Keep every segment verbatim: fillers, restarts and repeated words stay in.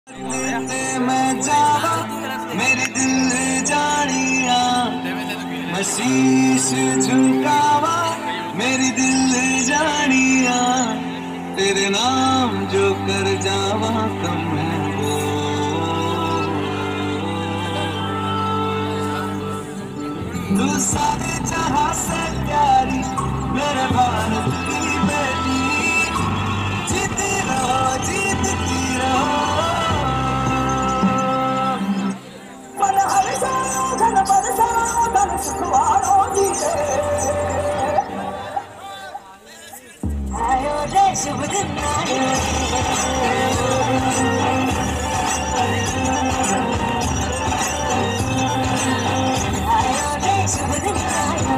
मैं जावा मेरी दिल जानिया, मैं शीश झुकावा मेरी दिल जानिया, तेरे नाम जो कर जावा कम है वो। तू सारे जहां से प्यारी मेरे भारत की बेटी, जीती रहो जीतती रहो। शुभ दिन आयो, आयो रे शुभ दिन आयो,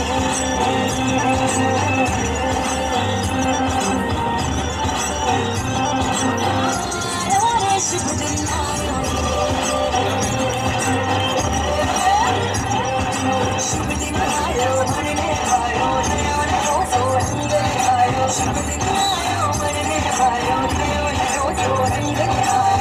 आयो रे शुभ दिन आयो, शुभ दिन आयो मरने आयो नया नया सो रंग आयो, शुभ दिन आयो मरने आयो नया नया सो रंग आयो।